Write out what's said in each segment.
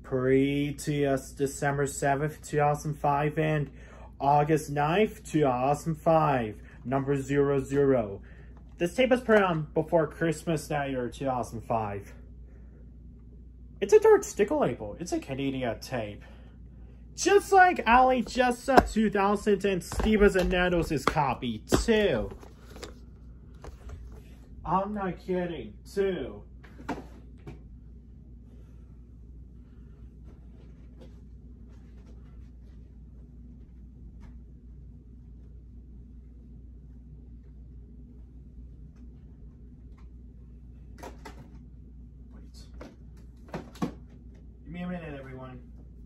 December 7th, 2005 and August 9th, 2005, number 00. This tape was put on before Christmas that year, 2005. It's a dark sticker label. It's a Canadian tape. Just like Ali Jessa 2000 and Steven Hernandez' copy, too. I'm not kidding, too. Give me a minute, everyone.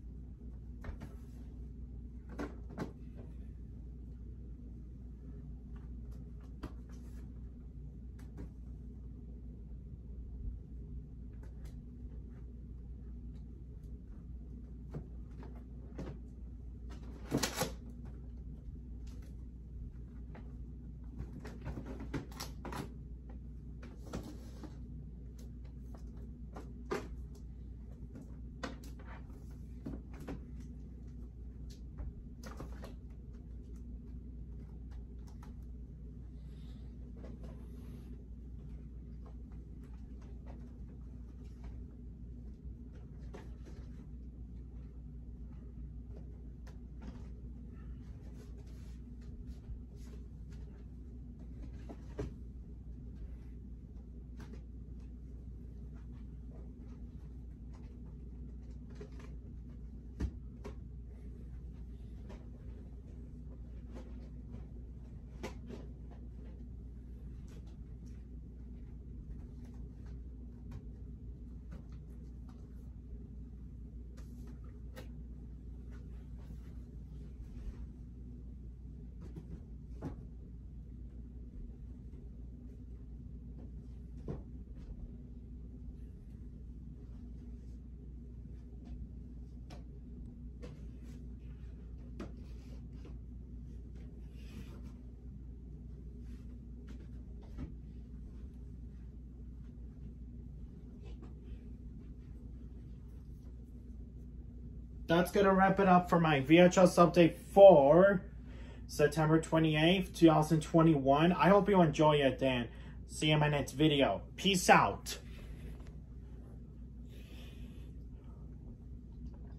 That's gonna wrap it up for my VHS update for September 28th, 2021. I hope you enjoy it, then. See you in my next video. Peace out.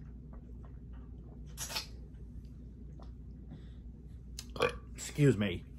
Excuse me.